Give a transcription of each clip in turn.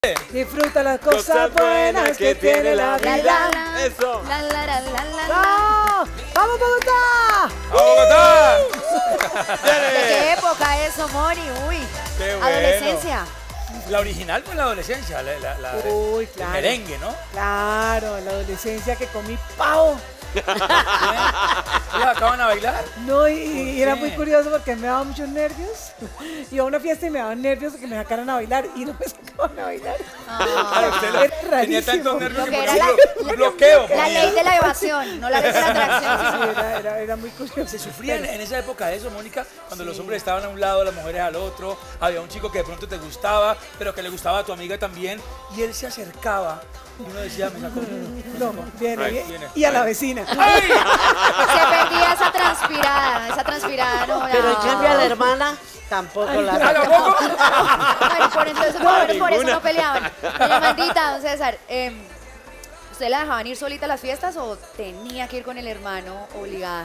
Disfruta las cosas buenas que tiene la vida. Eso. ¡No! ¡Vamos, Bogotá! ¡A Bogotá! ¿De qué época eso, Moni? Uy, Qué bueno. adolescencia. La original fue en la adolescencia, Uy, claro. el merengue, ¿no? Claro, en la adolescencia que comí pavo. ¿Ellos acaban a bailar? No, ¿Por y era qué? muy curioso porque me daba muchos nervios. Iba a una fiesta y me daban nervios de que me sacaran a bailar y no me sacaban a bailar. Claro, usted Era tenía rarísimo. tantos nervios Lo que que por era ejemplo, la- bloqueo. La ponía. ley de la evasión, no la ley de la atracción. Sí, era muy curioso. Se sufría en esa época de eso, Mónica, cuando los hombres estaban a un lado, las mujeres al otro, había un chico que de pronto te gustaba, pero que le gustaba a tu amiga también, y él se acercaba y uno decía, me sacó No, viene, Right, viene. viene. Y a la vecina. ¡Ay! Se perdía esa transpirada no. Pero en no. cambio a la hermana tampoco la... ¿A tampoco? Ay, por eso no peleaban. Doña Mandita, don César, ¿usted la dejaban ir solita a las fiestas o tenía que ir con el hermano obligada?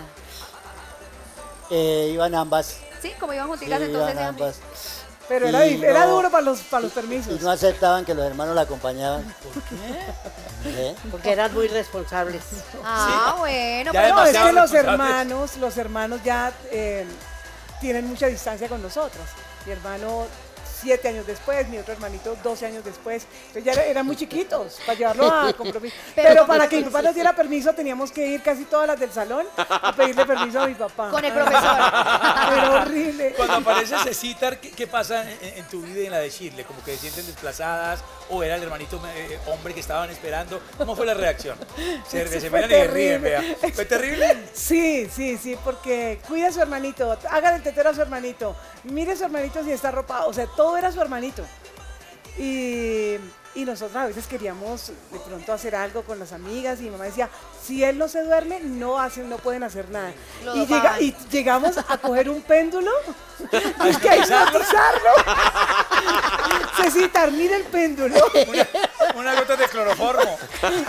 Iban ambas. Sí, como iban Sí, juntitas entonces. iban ambas. Pero era, Y era no- duro para los Y permisos. no aceptaban que los hermanos la acompañaban. ¿Por qué? ¿Eh? Porque eran muy responsables. Ah, bueno, Ya pero No, es demasiado que responsables. los hermanos ya tienen mucha distancia con nosotros. Mi hermano 7 años después, mi otro hermanito 12 años después. Entonces ya eran muy chiquitos para llevarlo a compromiso. Pero para que mi papá nos diera permiso teníamos que ir casi todas las del salón a pedirle permiso a mi papá. con el profesor. Era horrible. Cuando aparece Cecitar, ¿qué pasa en tu vida y en la de Shirley? ¿Como que se sienten desplazadas? ¿O era el hermanito hombre que estaban esperando? ¿Cómo fue la reacción? Se fue miran y se ríen, terrible. vea. ¿Fue terrible? Sí, porque cuida a su hermanito, hágale el tetero a su hermanito, mire a su hermanito si está arropado, o sea, todo era su hermanito. Y nosotros a veces queríamos de pronto hacer algo con las amigas y mi mamá decía, si él no se duerme, no pueden hacer nada. Lo Y, dopaban. y llegamos a coger un péndulo y que a hipnotizarlo. Cecitar, mira el péndulo. Una gota de cloroformo.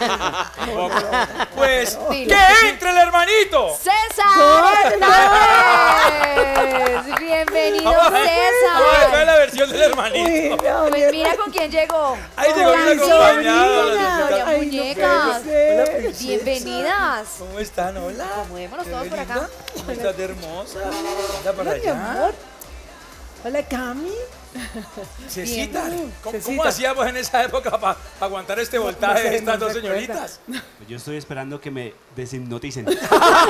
Pues, Dilo. ¡que entre el hermanito! ¡César Hernández! Bienvenido, Vamos a ver César. la versión del hermanito. Uy, no, Pues mira con quién llegó. Ahí llegó Con bien la acompañado. sobrina, la doña señorita. Muñecas. Hola, princesa. Bienvenidas. ¿Cómo están? Hola. Acomodémonos Qué todos por acá. linda. ¿Cómo estás de hermosa? Anda para Hola, mi allá. amor. Hola, Cami. Cecita, ¿cómo Cecita. hacíamos en esa época para aguantar este voltaje sé, de estas no dos se acuerda. señoritas? Pues yo estoy esperando que me deshipnoticen. ¿Qué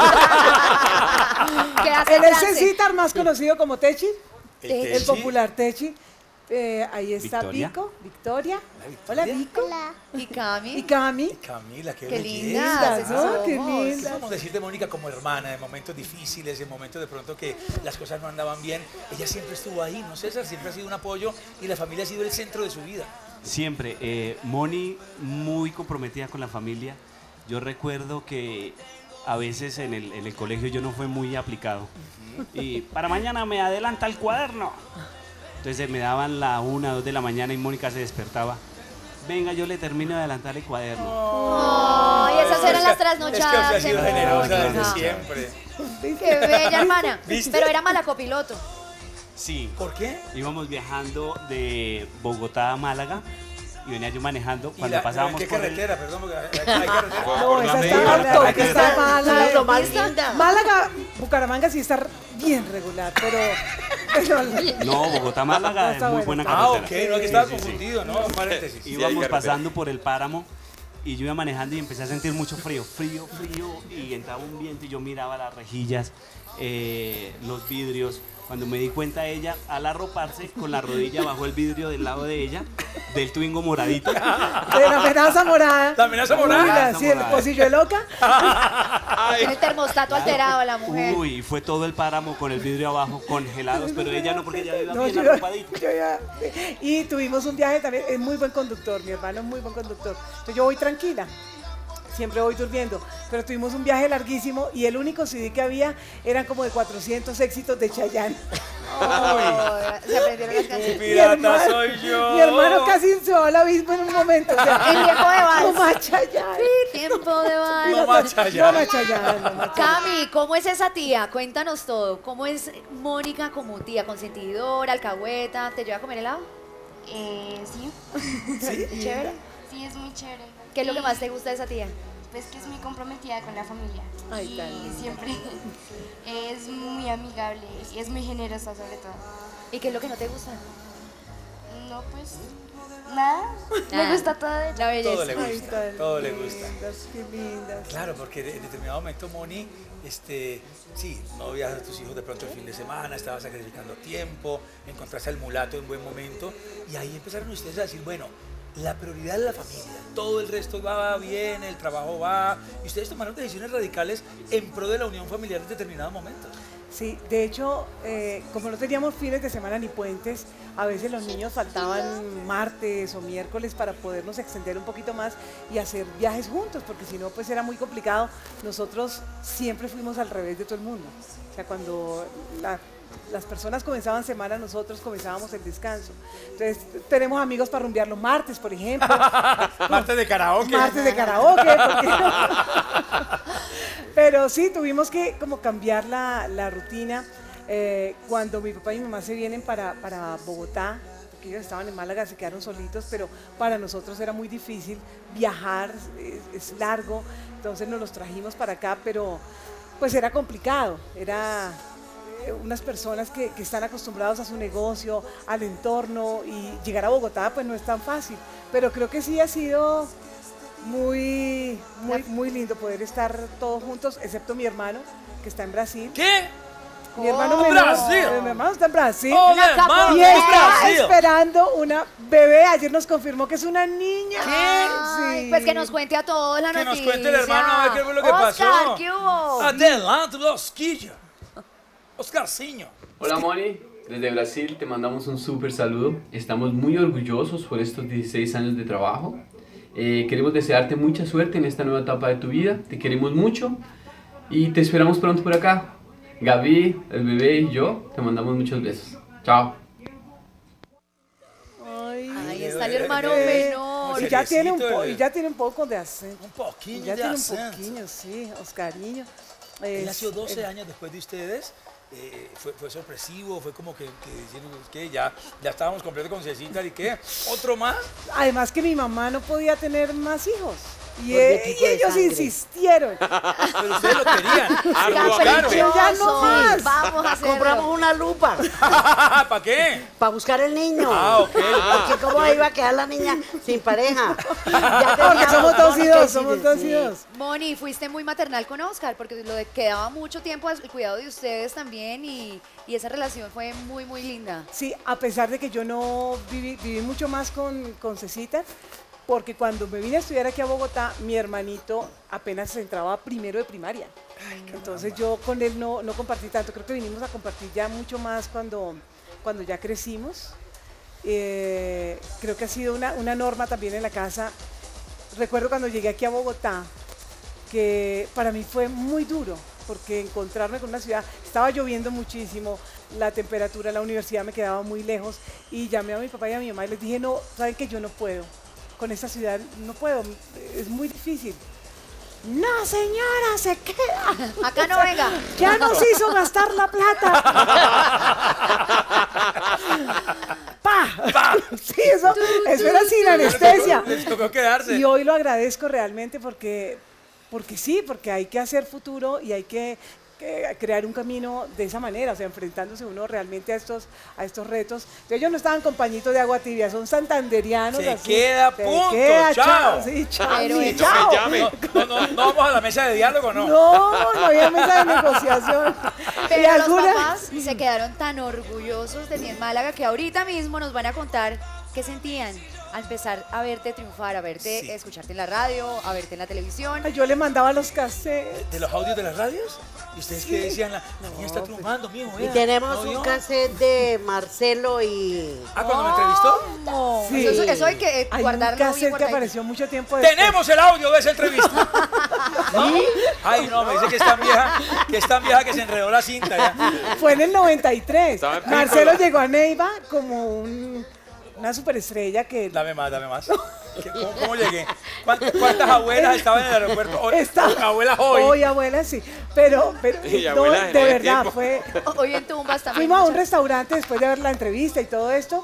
hace Él es trance? Cecitar, más conocido como Techi, El el Techi. popular Techi. Ahí está Victoria. Victoria. Hola, Hola, Vico. Y Cami. Y Cami. Camila, qué, Qué belleza. lindas. ¿no? Qué somos. ¿Qué linda. podemos decir de Mónica como hermana en momentos difíciles, en momentos de pronto que las cosas no andaban bien? Ella siempre estuvo ahí, ¿no, César? Siempre ha sido un apoyo y la familia ha sido el centro de su vida. Siempre. Moni muy comprometida con la familia. Yo recuerdo que a veces en el colegio yo no fui muy aplicado. Y para mañana me adelanta el cuaderno. Entonces me daban la 1, 2 de la mañana y Mónica se despertaba. Venga, yo le termino de adelantar el cuaderno. Ay, esas eran las trasnochadas Es que usted ha sido de generosa desde Mónica. siempre. Qué bella hermana. ¿Viste? Pero era mala copiloto. Sí. ¿Por qué? Íbamos viajando de Bogotá a Málaga y venía yo manejando ¿Y cuando pasábamos ¿qué por carretera? Perdón, porque hay carretera. No, esa está Málaga, harto, la que está mala. Es lo más ¿Viste? linda. Málaga, Bucaramanga sí está bien regular, pero No, Bogotá-Málaga es Está muy bueno. buena Ah, ok, carretera. no, es que estaba Sí, sí, sí. confundido, ¿no? Paréntesis. Íbamos pasando por el páramo y yo iba manejando y empecé a sentir mucho frío, y entraba un viento y yo miraba las rejillas, los vidrios. Cuando me di cuenta ella, al arroparse con la rodilla bajo el vidrio del lado de ella, del Twingo moradito. de la amenaza morada. La amenaza morada. Uy, sí, el pocillo de loca. Tiene el termostato alterado la mujer. Uy, fue todo el páramo con el vidrio abajo, congelados, pero ella no, porque ella iba No, bien yo- arropadita. yo ya- y tuvimos un viaje también, es muy buen conductor, mi hermano es muy buen conductor. Entonces yo voy tranquila, siempre voy durmiendo, pero tuvimos un viaje larguísimo y el único CD que había eran como de 400 éxitos de Chayanne. Oh, se aprendieron las canciones. Pirata soy yo. Mi hermano casi se va al abismo en un momento. O sea, En tiempo de vals. no más Chayanne. Tiempo de baile. No más Chayanne. No más Chayanne, no más Chayanne. Cami, ¿cómo es esa tía? Cuéntanos todo. ¿Cómo es Mónica como tía? ¿Consentidora, alcahueta? ¿Te lleva a comer helado? Sí. ¿Sí? Chévere. Sí, es muy chévere. ¿Qué es lo que Y, más te gusta de esa tía? Pues que es muy comprometida con la familia. Ay, tan y linda. siempre es muy amigable y es muy generosa sobre todo. ¿Y qué es lo que no te gusta? No, pues nada. Nada. Me gusta todo de ella. La belleza. Todo le Ay, gusta, tan todo le gusta. lindas, qué lindas. Claro, porque en determinado momento, Moni, sí, no veías a tus hijos de pronto el fin de semana, estabas sacrificando tiempo, encontraste al mulato en buen momento, y ahí empezaron ustedes a decir, bueno, la prioridad es la familia, todo el resto va bien, el trabajo va, y ustedes tomaron decisiones radicales en pro de la unión familiar en determinados momentos. Sí, de hecho, como no teníamos fines de semana ni puentes, a veces los niños faltaban martes o miércoles para podernos extender un poquito más y hacer viajes juntos, porque si no, pues era muy complicado. Nosotros siempre fuimos al revés de todo el mundo. O sea, cuando las personas comenzaban semana, nosotros comenzábamos el descanso. Entonces, tenemos amigos para rumbear los martes, por ejemplo. Martes de karaoke. Martes de karaoke, ¿por qué no? Pero sí, tuvimos que como cambiar la rutina. Cuando mi papá y mi mamá se vienen para Bogotá, porque ellos estaban en Málaga, se quedaron solitos, pero para nosotros era muy difícil viajar, es largo, entonces nos los trajimos para acá, pero pues era complicado, era unas personas que están acostumbrados a su negocio, al entorno, y llegar a Bogotá pues no es tan fácil, pero creo que sí ha sido muy lindo poder estar todos juntos, excepto mi hermano, que está en Brasil. ¿Qué? Mi hermano ¡Oh, menor, Brasil! mi hermano está en Brasil. ¡Hola, hermano! Y de está Brasil! esperando una bebé. Ayer nos confirmó que es una niña. Ay, Sí. pues que nos cuente a todos la Que noticia. nos cuente el hermano a ver qué fue lo que pasó. Oscar, ¿qué hubo? Adelante, Osquilla. Oscarciño. Hola Moni, desde Brasil te mandamos un súper saludo. Estamos muy orgullosos por estos 16 años de trabajo. Queremos desearte mucha suerte en esta nueva etapa de tu vida. Te queremos mucho y te esperamos pronto por acá. Gaby, el bebé y yo te mandamos muchos besos. Chao. Ahí está el hermano menor. Y ya tiene Seriecito, y ya tiene un poco de acento. Un poquillo Ya de tiene un acento. poquillo, sí, Oscariño. Él Es- nació 12 años después de ustedes. Fue sorpresivo, fue como que diciendo que ya estábamos completos con Cecita y que otro más. Además que mi mamá no podía tener más hijos. Y, Por mi tipo de ellos sangre. insistieron. Pero ustedes lo querían. Claro. Caprichosos. Ya no más. Vamos a hacerlo. Compramos una lupa ¿Para qué? para buscar el niño. Ah, ok. Porque cómo iba a quedar la niña sin pareja. Porque somos dos y dos, somos dos y dos. Moni, fuiste muy maternal con Oscar porque quedaba mucho tiempo al cuidado de ustedes también y esa relación fue muy, muy linda. Sí, a pesar de que yo no viví mucho más con Cecita, porque cuando me vine a estudiar aquí a Bogotá, mi hermanito apenas entraba a primero de primaria. Entonces yo con él no compartí tanto, creo que vinimos a compartir ya mucho más cuando ya crecimos. Creo que ha sido una norma también en la casa. Recuerdo cuando llegué aquí a Bogotá, que para mí fue muy duro, porque encontrarme con una ciudad, estaba lloviendo muchísimo, la temperatura, la universidad me quedaba muy lejos, y llamé a mi papá y a mi mamá y les dije, no, saben que yo no puedo, con esta ciudad no puedo, es muy difícil. No, señora, se queda. Acá no venga. Ya nos hizo gastar la plata. ¡Pa! Sí, eso era sin anestesia. Les tocó quedarse. Y hoy lo agradezco realmente porque sí, porque hay que hacer futuro y hay que crear un camino de esa manera, o sea, enfrentándose uno realmente a estos retos. Ellos no estaban con pañitos de agua tibia, son santanderianos. Se así. queda, Se punto, queda, chao. Sí, chao. Pero sí, eso- chao. No vamos a la mesa de diálogo, ¿no? No había mesa de negociación. Y Pero los algunas- papás se quedaron tan orgullosos de ti en Málaga que ahorita mismo nos van a contar qué sentían al empezar a verte triunfar, a verte, Sí. escucharte en la radio, a verte en la televisión. Yo le mandaba los cassettes. ¿De los audios de las radios? ¿Y ustedes qué decían? La niña está triunfando, mijo. Y vea. tenemos ¿No un vio? cassette de Marcelo y... Ah, cuando me entrevistó. No, Sí. eso hay que Hay un guardarlo bien cassette que guardadito. apareció mucho tiempo después. ¡Tenemos el audio de esa entrevista! ¿Sí? Ay, no, me dice que es tan vieja que se enredó la cinta ya. Fue en el 93. Estaba en Marcelo película. llegó a Neiva como una superestrella que Dame más. ¿Cómo llegué? ¿Cuántas abuelas estaban en el aeropuerto? Abuelas hoy. Hoy abuela sí, pero Y no, abuela de en ese verdad tiempo. fue. Hoy en tumbas también. Fuimos a un muchas- restaurante después de ver la entrevista y todo esto,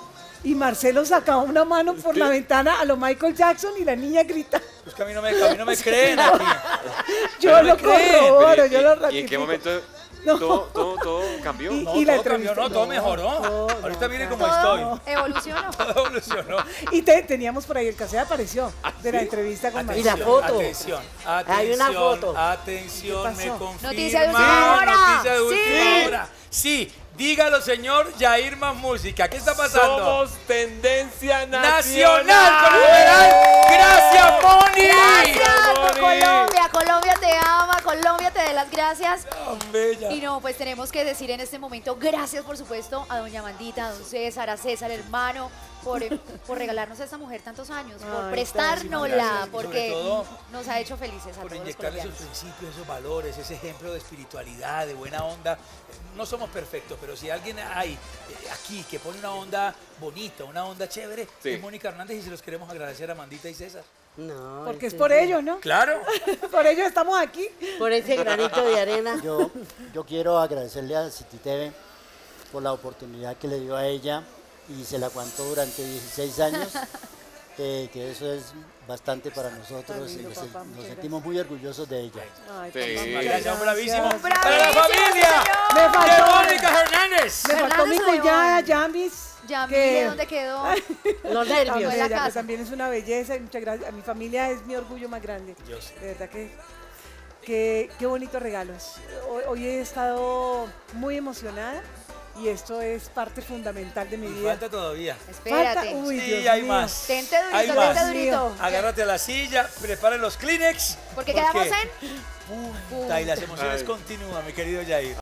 y Marcelo sacaba una mano por la ventana a lo Michael Jackson y la niña grita. Pues que a mí no me creen aquí. Yo lo corroboro, yo lo ¿Y ratifico. en qué momento No. todo cambió? Y- No, y la todo cambió, entrevista- no, todo no, mejoró. no, Ahorita viene no, como Todo estoy. evolucionó. Todo evolucionó. Y teníamos por ahí el cassette, apareció de la entrevista con Y la Marcelo. foto. Atención, Hay una foto. Atención, ¿Qué me pasó? confirma. Noticia de última hora. Noticia de Sí. última hora. Sí, dígalo, señor Yair Más Música. ¿Qué está pasando? Somos tendencia Nacional con el numeral. ¡Gracias, Moni! Gracias, Moni. Colombia. Colombia te ama, Colombia te da las gracias. Tan bella. Y no, pues tenemos que decir en este momento gracias, por supuesto, a doña Mandita, a don César, a César, hermano, por regalarnos a esta mujer tantos años, por Ay, prestárnosla, gracias. Y porque sobre todo, nos ha hecho felices a por todos los inyectarle esos colombianos. principios, esos valores, ese ejemplo de espiritualidad, de buena onda. No somos perfectos, pero si alguien hay aquí que pone una onda bonita, una onda chévere, Sí. es Mónica Hernández y se los queremos agradecer a Mandita y César. No, Porque es ese por sí. ellos, ¿no? Claro. Por ellos estamos aquí. Por ese granito de arena. Yo quiero agradecerle a City TV por la oportunidad que le dio a ella y se la aguantó durante 16 años, que eso es bastante para nosotros Tan y lindo, nos, papá, nos muchas sentimos muy orgullosos de ella. Ay, Sí. papá, muchas Gracias, un bravísimo. gracias. Para la ¡Bravísimo, familia Me de faltó, Mónica Hernández. me faltó mi Fernández o cuñada, León. Yamis. Ya que- mire dónde quedó. Los Tan nervios. en la bella, casa. que también es una belleza y muchas gracias. A mi familia es mi orgullo más grande. Yo sé. De verdad que qué bonitos regalos. Hoy he estado muy emocionada y esto es parte fundamental de mi Y vida. falta todavía. Espérate. Uy, Sí, Dios hay mío. más. Tente Hay durito, más. tente durito. Agárrate a la silla, preparen los Kleenex. Porque quedamos en Punta y las emociones Ay. continúan, mi querido Yair.